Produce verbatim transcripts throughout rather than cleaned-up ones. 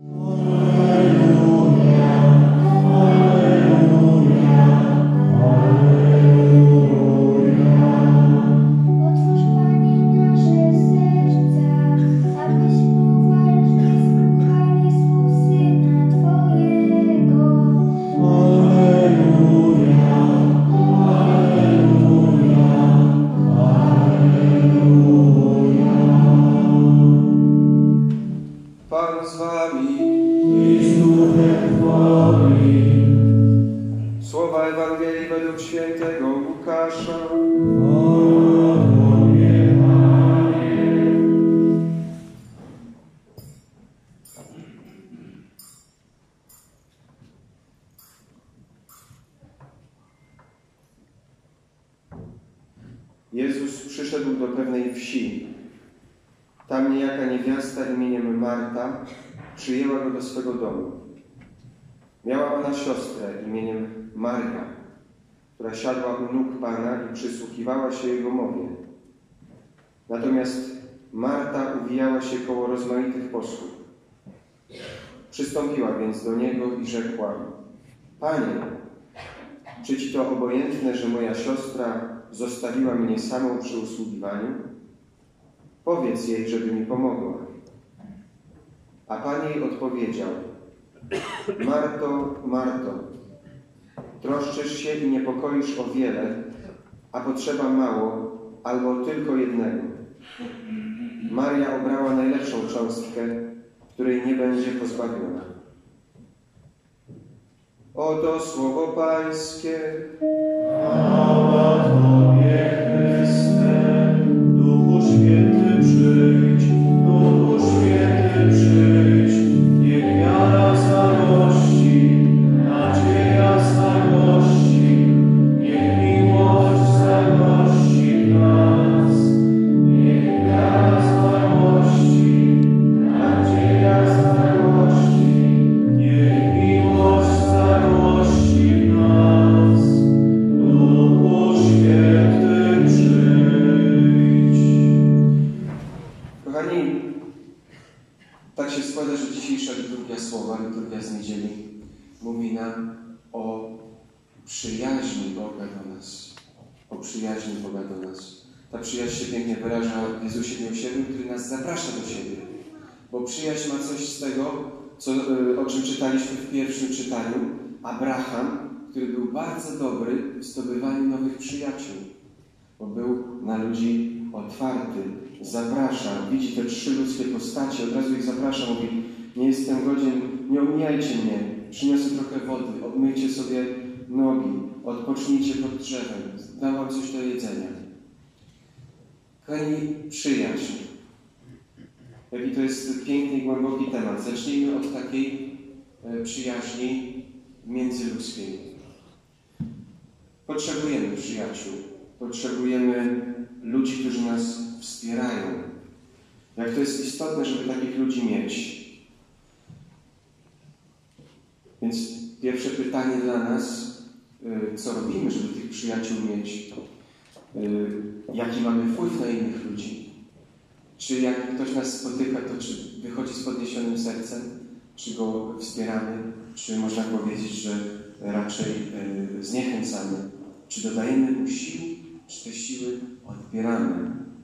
Jezus przyszedł do pewnej wsi. Tam niejaka niewiasta imieniem Marta przyjęła go do swego domu. Miała ona siostrę imieniem Maria, która siadła u nóg Pana i przysłuchiwała się Jego mowie. Natomiast Marta uwijała się koło rozmaitych posłów. Przystąpiła więc do Niego i rzekła: Panie, czy Ci to obojętne, że moja siostra zostawiła mnie samą przy usługiwaniu? Powiedz jej, żeby mi pomogła. A Pan jej odpowiedział: Marto, Marto, troszczysz się i niepokoisz o wiele, a potrzeba mało albo tylko jednego. Maria obrała najlepszą cząstkę, której nie będzie pozbawiona. Oto słowo Pańskie. Chwała Tobie, Chryste. Duchu Święty, przyjdź. Duchu Święty, przyjdź. Niech wiara zagości, nadzieja zagości. Niech miłość zagości w nas. Niech wiara zagości, nadzieja zagości. Niech miłość zagości w nas. Duchu Święty, przyjdź. Kochani, tak się składa, że dzisiejsza liturgia słowa, liturgia z niedzieli, mówi nam o przyjaźni Boga do nas. O przyjaźni Boga do nas. Ta przyjaźń się pięknie wyraża w Jezusie Miłosiernym, który nas zaprasza do siebie. Bo przyjaźń ma coś z tego, co, o czym czytaliśmy w pierwszym czytaniu. Abraham, który był bardzo dobry w zdobywaniu nowych przyjaciół. Bo był na ludzi otwarty, zaprasza, widzi te trzy ludzkie postacie, od razu ich zaprasza, mówi: nie jestem godzien, nie omijajcie mnie, przyniosę trochę wody, obmyjcie sobie nogi, odpocznijcie pod drzewem, dam wam coś do jedzenia. Kochani, przyjaźń. Jaki to jest piękny i głęboki temat. Zacznijmy od takiej e, przyjaźni międzyludzkiej. Potrzebujemy przyjaciół. Potrzebujemy ludzi, którzy nas wspierają. Jak to jest istotne, żeby takich ludzi mieć. Więc pierwsze pytanie dla nas, co robimy, żeby tych przyjaciół mieć? Jaki mamy wpływ na innych ludzi? Czy jak ktoś nas spotyka, to czy wychodzi z podniesionym sercem? Czy go wspieramy? Czy można powiedzieć, że raczej zniechęcamy? Czy dodajemy mu sił? Czy te siły odbieramy?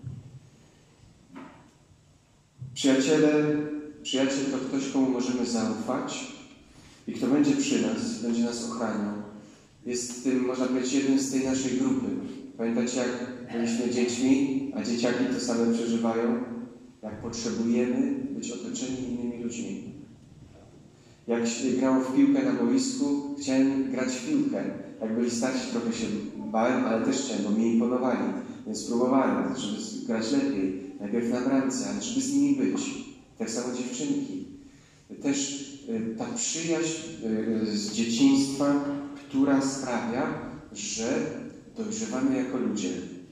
Przyjaciele, przyjaciel to ktoś, komu możemy zaufać i kto będzie przy nas, będzie nas ochraniał. Jest tym, można powiedzieć, jednym z tej naszej grupy. Pamiętacie, jak byliśmy dziećmi, a dzieciaki to same przeżywają? Jak potrzebujemy być otoczeni innymi ludźmi. Jak się grało w piłkę na boisku, chciałem grać w piłkę. Jak byli starsi, trochę się bałem, ale też chciałem, bo mi imponowali. Więc próbowałem, żeby grać lepiej. Najpierw na bramce, ale żeby z nimi być. Tak samo dziewczynki. Też y, ta przyjaźń y, z dzieciństwa, która sprawia, że dojrzewamy jako ludzie.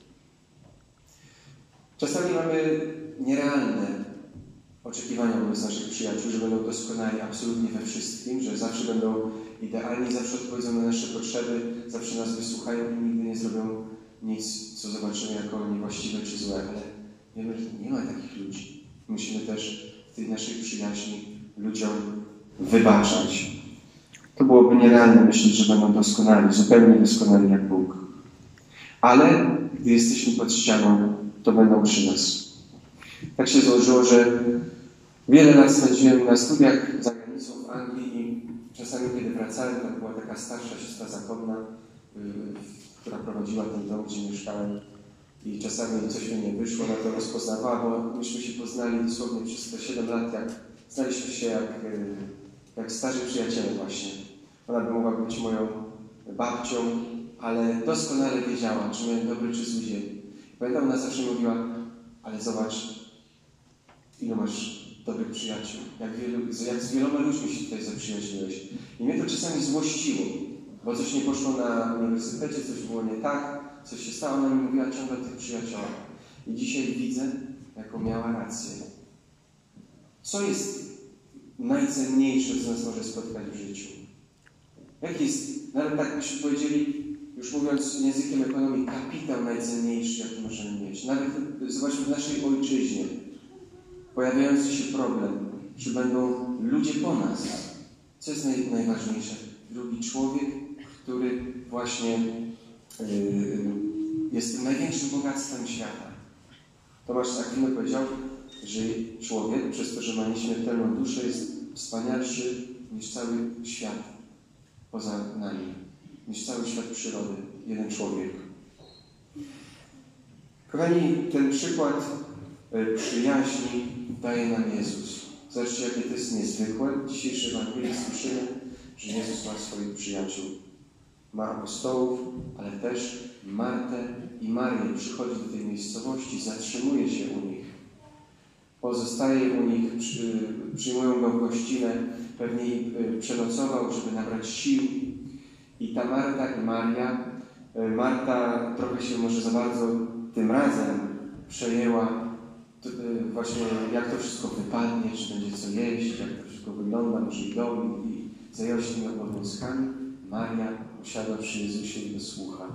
Czasami mamy nierealne oczekiwania wobec naszych przyjaciół, że będą doskonali absolutnie we wszystkim, że zawsze będą idealni, zawsze odpowiedzą na nasze potrzeby, zawsze nas wysłuchają i nigdy nie zrobią nic, co zobaczymy jako niewłaściwe czy złe. Ale wiemy, że nie ma takich ludzi. Musimy też w tej naszej przyjaźni ludziom wybaczać. To byłoby nierealne myśleć, że będą doskonali, zupełnie doskonali jak Bóg. Ale gdy jesteśmy pod ścianą, to będą przy nas. Tak się złożyło, że wiele lat spędziłem na studiach za granicą w Anglii i czasami, kiedy wracałem, to była taka starsza siostra zakonna, yy, która prowadziła ten dom, gdzie mieszkałem. I czasami coś mi nie wyszło, ona to rozpoznawała, bo myśmy się poznali dosłownie przez te siedem lat, jak znaliśmy się jak, jak starzy przyjaciele właśnie. Ona by mogła być moją babcią, ale doskonale wiedziała, czy miałem dobry, czy zły dzień. Pamiętam, ona zawsze mówiła, ale zobacz, ilu masz dobrych przyjaciół, jak, wielu, jak z wieloma ludźmi się tutaj zaprzyjaźniłeś. I mnie to czasami złościło, bo coś nie poszło na uniwersytecie, coś było nie tak, coś się stało, ona mi mówiła ciągle o tych przyjaciołach. I dzisiaj widzę, jaką miała rację. Co jest najcenniejsze, co nas może spotkać w życiu? Jaki jest, nawet tak byśmy powiedzieli, już mówiąc językiem ekonomii, kapitał najcenniejszy, jaki możemy mieć. Nawet zobaczmy w naszej ojczyźnie pojawiający się problem, czy będą ludzie po nas. Co jest naj, najważniejsze? Drugi człowiek, który właśnie yy, jest tym największym bogactwem świata. Tomasz z Akwinu powiedział, że człowiek, przez to, że ma nieśmiertelną duszę, jest wspanialszy niż cały świat poza nami, niż cały świat przyrody, jeden człowiek. Kochani, ten przykład przyjaźni daje nam Jezus. Zobaczcie, jakie to jest niezwykłe. W dzisiejszej Ewangelii słyszymy, że Jezus ma swoich przyjaciół. Ma apostołów, ale też Martę i Marię. Przychodzi do tej miejscowości, zatrzymuje się u nich. Pozostaje u nich, przy, przyjmują go w gościnę, pewnie przenocował, żeby nabrać sił. I ta Marta i Maria, Marta trochę się może za bardzo tym razem przejęła właśnie, jak to wszystko wypadnie, czy będzie co jeść, jak to wszystko wygląda, może i dom, i zajęła się tymi obowiązkami. Maria usiadła przy Jezusie i go słucha.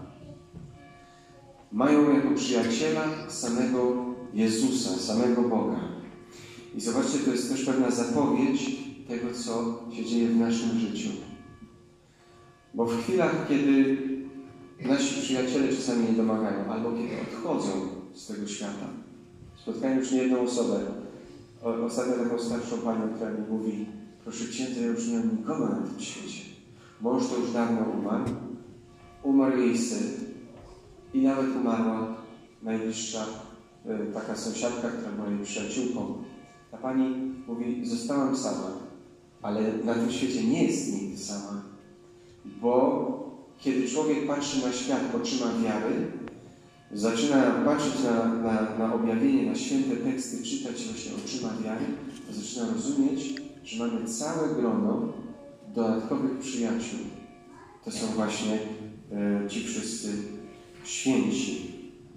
Mają jako przyjaciela samego Jezusa, samego Boga. I zobaczcie, to jest też pewna zapowiedź tego, co się dzieje w naszym życiu. Bo w chwilach, kiedy nasi przyjaciele czasami nie domagają, albo kiedy odchodzą z tego świata, spotkałem już niejedną osobę, ostatnio taką starszą panią, która mi mówi, proszę księdza, ja już nie mam nikogo na tym świecie. Mąż to już dawno umarł, umarł jej syn i nawet umarła najbliższa taka sąsiadka, która była jej przyjaciółką. Ta pani mówi, zostałam sama, ale na tym świecie nie jest nigdy sama, bo kiedy człowiek patrzy na świat oczyma wiary, zaczyna patrzeć na, na, na objawienie, na święte teksty, czytać właśnie oczyma wiary, to zaczyna rozumieć, że mamy całe grono dodatkowych przyjaciół. To są właśnie e, ci wszyscy święci.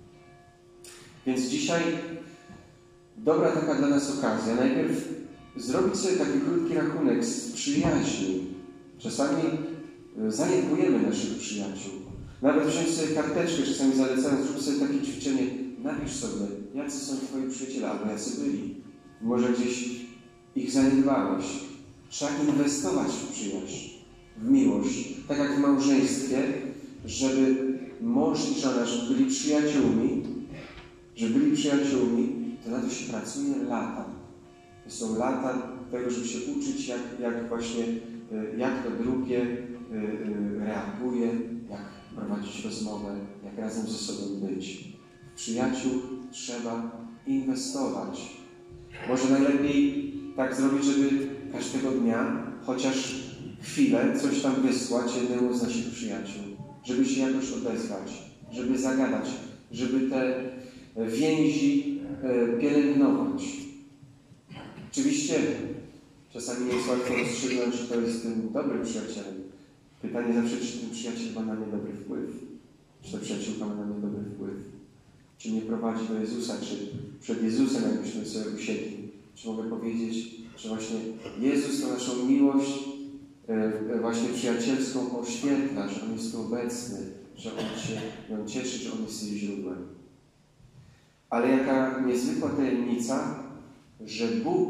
Więc dzisiaj dobra taka dla nas okazja. Najpierw zrobić sobie taki krótki rachunek z przyjaźni. Czasami zaniedbujemy naszych przyjaciół. Nawet wziąć sobie karteczkę, czasami zalecając, zrób sobie takie ćwiczenie, napisz sobie, jacy są twoi przyjaciele, albo jacy byli. Może gdzieś ich zaniedbałeś. Trzeba inwestować w przyjaźń, w miłość. Tak jak w małżeństwie, żeby mąż i żona, żeby byli przyjaciółmi, żeby byli przyjaciółmi, to na to się pracuje lata. To są lata tego, żeby się uczyć, jak, jak właśnie, jak to drugie reaguje, jak prowadzić rozmowę, jak razem ze sobą być. W przyjaciół trzeba inwestować. Może najlepiej tak zrobić, żeby każdego dnia chociaż chwilę coś tam wysłać jednemu z naszych przyjaciół, żeby się jakoś odezwać, żeby zagadać, żeby te więzi pielęgnować. Oczywiście czasami nie jest łatwo rozstrzygnąć, że to jest tym dobrym przyjacielem. Pytanie zawsze, czy ten przyjaciel ma na mnie dobry wpływ, czy ta przyjaciółka ma na mnie dobry wpływ, czy mnie prowadzi do Jezusa, czy przed Jezusem, jakbyśmy sobie usiedli, czy mogę powiedzieć, że właśnie Jezus to naszą miłość e, właśnie przyjacielską oświetla, że On jest tu obecny, że On się ją cieszy, że On jest jej źródłem. Ale jaka niezwykła tajemnica, że Bóg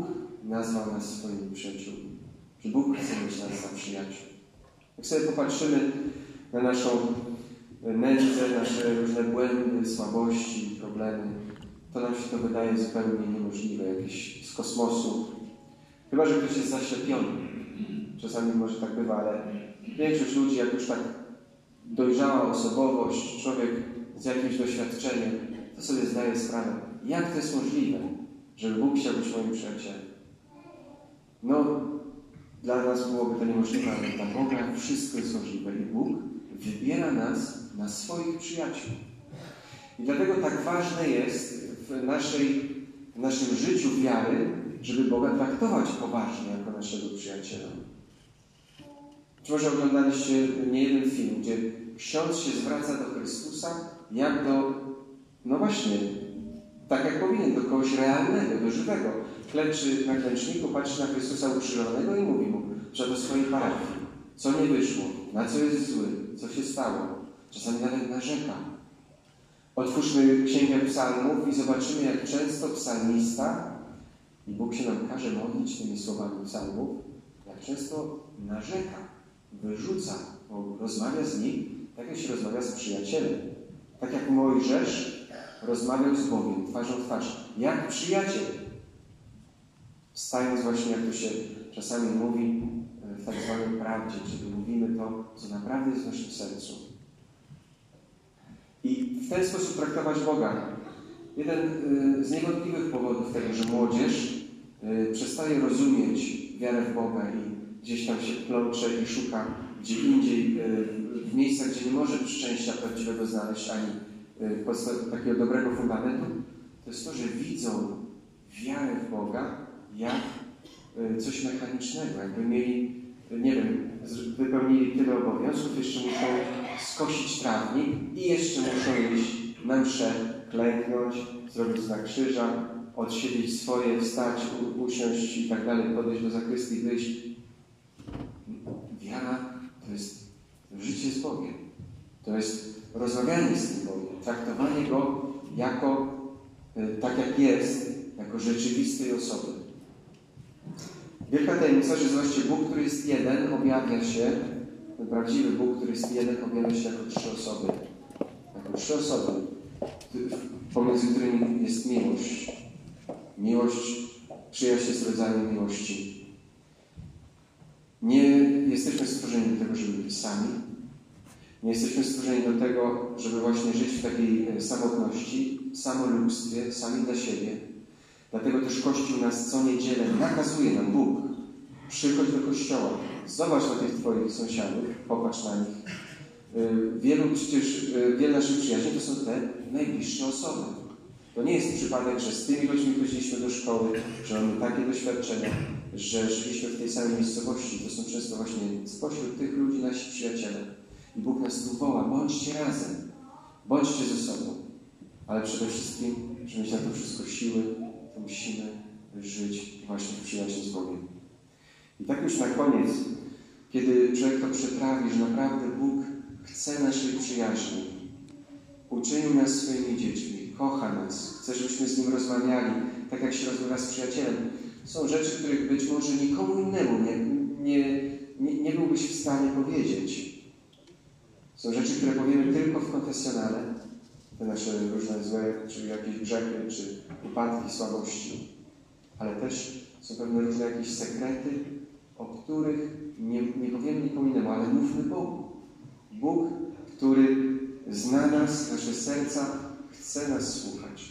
nazwał nas swoimi przyjaciółmi. Że Bóg chce mieć nas za przyjaciół. Jak sobie popatrzymy na naszą nędzę, nasze różne błędy, słabości, problemy, to nam się to wydaje zupełnie niemożliwe, jakieś z kosmosu. Chyba że ktoś jest zaślepiony. Czasami może tak bywa, ale większość ludzi, jak już tak dojrzała osobowość, człowiek z jakimś doświadczeniem, to sobie zdaje sprawę, jak to jest możliwe, żeby Bóg chciał być moim przyjacielem. No, dla nas byłoby to niemożliwe, ale dla Boga wszystko jest możliwe i Bóg wybiera nas na swoich przyjaciół. I dlatego tak ważne jest w, naszej, w naszym życiu wiary, żeby Boga traktować poważnie jako naszego przyjaciela. Czy może oglądaliście niejeden film, gdzie ksiądz się zwraca do Chrystusa jak do, no właśnie, tak jak powinien, do kogoś realnego, do żywego. Kleczy na klęczniku, patrzy na Chrystusa ukrzyżowanego i mówi mu, że do swojej parafii, co nie wyszło, na co jest zły, co się stało. Czasami nawet narzeka. Otwórzmy Księgę Psalmów i zobaczymy, jak często psalmista, i Bóg się nam każe modlić tymi słowami psalmów, jak często narzeka, wyrzuca, bo rozmawia z nim, tak jak się rozmawia z przyjacielem. Tak jak Mojżesz rozmawiał z Bogiem twarzą w twarz, jak przyjaciel. Wstając właśnie, jak to się czasami mówi w tak zwanej prawdzie, czyli mówimy to, co naprawdę jest w naszym sercu. I w ten sposób traktować Boga. Jeden z niewątpliwych powodów tego, że młodzież przestaje rozumieć wiarę w Boga i gdzieś tam się plącze i szuka gdzie indziej, w miejscach, gdzie nie może szczęścia prawdziwego znaleźć, ani takiego dobrego fundamentu, to jest to, że widzą wiarę w Boga jak coś mechanicznego, jakby mieli, nie wiem, wypełnili tyle obowiązków, jeszcze muszą skosić trawnik i jeszcze muszą iść na mszę, klęknąć, zrobić znak krzyża, odsiedzieć swoje, wstać, usiąść i tak dalej, podejść do zakrystii, wyjść. Wiara to jest życie z Bogiem. To jest rozmawianie z tym Bogiem, traktowanie Go jako, tak jak jest, jako rzeczywistej osoby. Wielka tajemnica, że zobaczcie, Bóg, który jest jeden, objawia się, ten prawdziwy Bóg, który jest jeden, objawia się jako trzy osoby. Jako trzy osoby, pomiędzy którymi jest miłość. Miłość, przyjaźń jest rodzajem miłości. Nie jesteśmy stworzeni do tego, żeby być sami. Nie jesteśmy stworzeni do tego, żeby właśnie żyć w takiej samotności, samolubstwie, sami dla siebie. Dlatego też Kościół nas co niedzielę nakazuje nam Bóg. Przychodź do Kościoła. Zobacz na tych Twoich sąsiadów, popatrz na nich. Wielu przecież, wiele naszych przyjaciół to są te najbliższe osoby. To nie jest przypadek, że z tymi ludźmi chodziliśmy do szkoły, że mamy takie doświadczenia, że żyliśmy w tej samej miejscowości. To są często właśnie spośród tych ludzi nasi przyjaciele. I Bóg nas tu woła, bądźcie razem, bądźcie ze sobą. Ale przede wszystkim, żeby mieć na to wszystko siły, to musimy żyć właśnie w przyjaźni z Bogiem. I tak już na koniec, kiedy człowiek to przetrawi, że naprawdę Bóg chce naszej przyjaźni, uczynił nas swoimi dziećmi, kocha nas, chce, żebyśmy z Nim rozmawiali, tak jak się rozmawia z przyjacielem. Są rzeczy, których być może nikomu innemu nie, nie, nie, nie byłbyś w stanie powiedzieć. Są rzeczy, które powiemy tylko w konfesjonale, te nasze różne złe, czy jakieś grzechy, czy upadki, słabości. Ale też są pewne różne jakieś sekrety, o których nie, nie powiemy nikomu innemu, ale mówmy Bogu. Bóg, który zna nas, nasze serca, chce nas słuchać.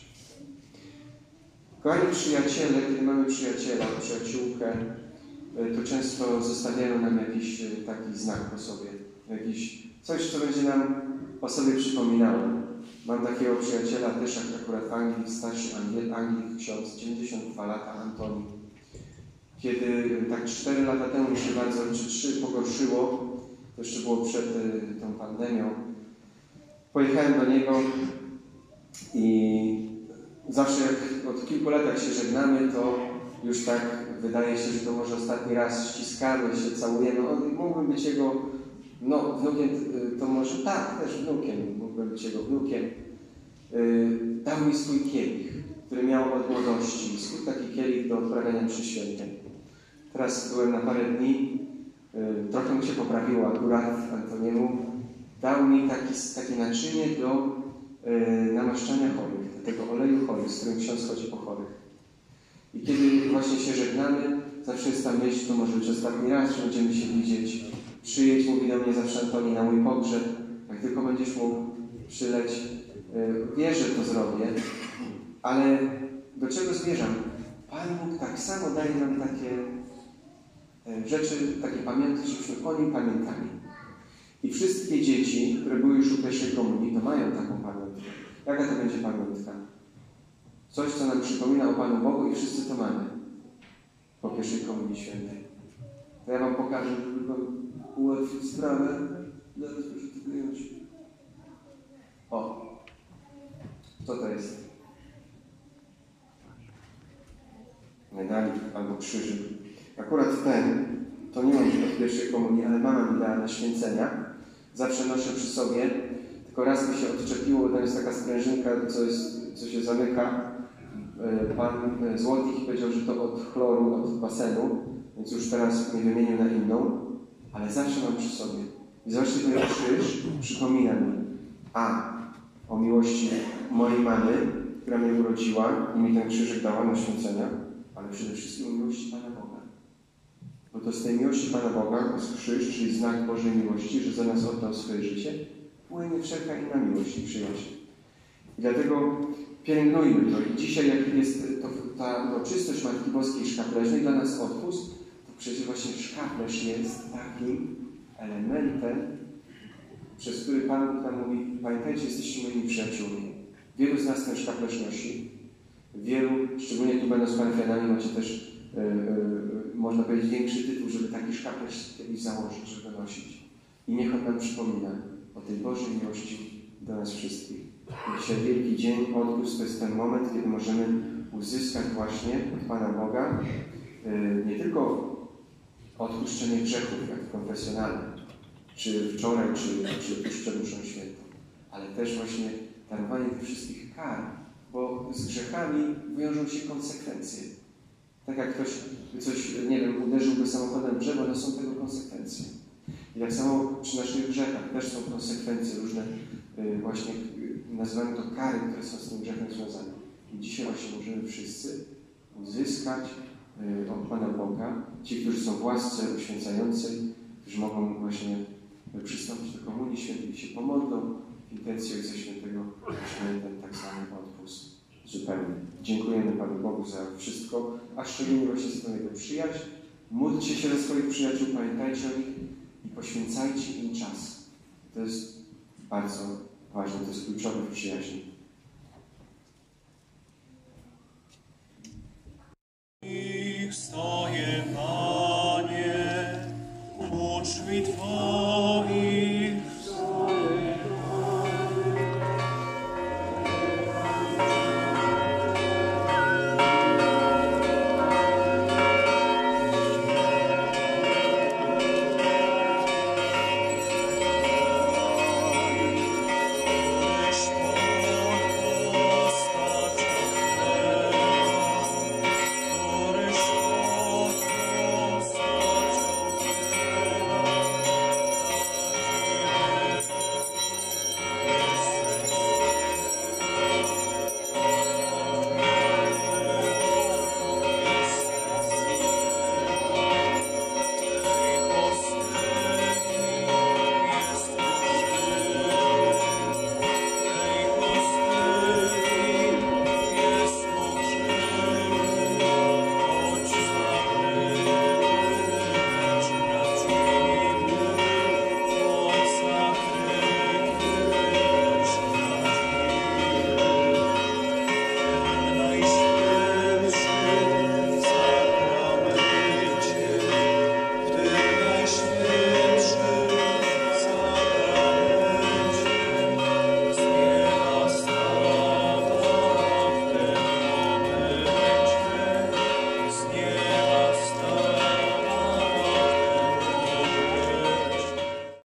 Kochani przyjaciele, kiedy mamy przyjaciela, przyjaciółkę, to często zostawiają nam jakiś taki znak po sobie. Jakiś coś, co będzie nam o sobie przypominało. Mam takiego przyjaciela też, jak akurat w Anglii, starszy Anglik, Anglik ksiądz, dziewięćdziesiąt dwa lata, Antoni. Kiedy tak cztery lata temu mi się bardzo, czy trzy pogorszyło, to jeszcze było przed y, tą pandemią, pojechałem do niego i zawsze jak od kilku lat jak się żegnamy, to już tak wydaje się, że to może ostatni raz ściskamy się, całujemy. On, mógłbym być jego no, wnukiem, to może tak, też wnukiem, mógłbym być jego wnukiem. Yy, dał mi swój kielich, który miał od młodości. Skód taki kielich do odprawiania mszy świętej. Teraz byłem na parę dni, yy, trochę mu się poprawiło akurat Antoniemu. Dał mi taki, takie naczynie do yy, namaszczania chorych, do tego oleju chorych, z którym ksiądz chodzi po chorych. I kiedy właśnie się żegnamy, zawsze jest ta myśl, to może być ostatni raz, że będziemy się widzieć. Przyjedź, mówi do mnie zawsze Antoni, na mój pogrzeb. Jak tylko będziesz mógł przyleć, yy, wierzę, że to zrobię. Ale do czego zmierzam? Pan Bóg tak samo daje nam takie yy, rzeczy, takie pamiątki, żebyśmy o nim pamiętali. I wszystkie dzieci, które były już u pierwszej komunii, to mają taką pamiątkę. Jaka to będzie pamiątka? Coś, co nam przypomina o Panu Bogu i wszyscy to mamy po pierwszej komunii świętej. To ja wam pokażę, żeby wam ułatwić sprawę. Zaraz proszę to wyjąć. O! Co to jest? Medalik albo krzyżyk. Akurat ten, to nie mam w pierwszej komunii, ale mama mi dała na święcenia. Zawsze noszę przy sobie. Tylko raz mi się odczepiło, to jest taka sprężynka, co, jest, co się zamyka. Pan Złotych powiedział, że to od chloru, od basenu, więc już teraz nie wymienił na inną, ale zawsze mam przy sobie. I zobaczcie, ten krzyż przypomina mi a o miłości mojej mamy, która mnie urodziła i mi ten krzyżyk dała na święcenia, ale przede wszystkim o miłości Pana Boga. Bo to z tej miłości Pana Boga, z krzyż, czyli znak Bożej miłości, że za nas oddał swoje życie, płynie wszelka inna miłość i przyjaźń. I dlatego pielęgnujmy to. I dzisiaj, jak jest to, ta uroczystość Matki Boskiej Szkapleżnej, dla nas odpust, to przecież właśnie szkaplerz jest takim elementem, przez który Pan Bóg nam mówi: pamiętajcie, jesteście moimi przyjaciółmi. Wielu z nas ten szkaplerz nosi. Wielu, szczególnie tu będąc parafianami, macie też, yy, yy, można powiedzieć, większy tytuł, żeby taki szkaplerz kiedyś założyć, żeby nosić. I niech on nam przypomina o tej Bożej miłości do nas wszystkich. I dzisiaj Wielki Dzień, odpust, to jest ten moment, kiedy możemy uzyskać właśnie od Pana Boga yy, nie tylko odpuszczenie grzechów, jak w konfesjonale, czy wczoraj, czy, czy tuż przed mszą świętą, ale też właśnie darowanie tych wszystkich kar, bo z grzechami wiążą się konsekwencje. Tak jak ktoś coś, nie wiem, uderzyłby samochodem w drzewo, to są tego konsekwencje. I tak samo przy naszych grzechach też są konsekwencje różne, yy, właśnie yy, nazywamy to kary, które są z tym grzechem związane. I dzisiaj właśnie możemy wszyscy uzyskać yy, od Pana Boga, ci, którzy są w łasce uświęcającej, którzy mogą właśnie przystąpić do Komunii Świętej i się pomodlą w intencji Ojca Świętego, właśnie ten tak zwany odpust zupełny. Dziękujemy Panu Bogu za wszystko, a szczególnie właśnie za tę Jego przyjaźń. Módlcie się za swoich przyjaciół, pamiętajcie o nich i poświęcajcie im czas. To jest bardzo ważne, to jest kluczowe w przyjaźni. Ich